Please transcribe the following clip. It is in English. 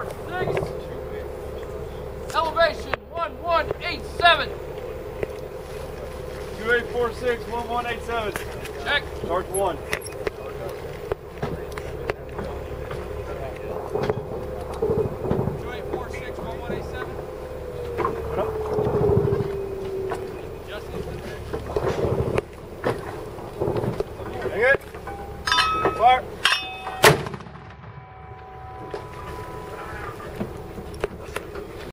2846. Elevation 1187. 2846, 1187. Check. Charge 1. Hang it. Fire.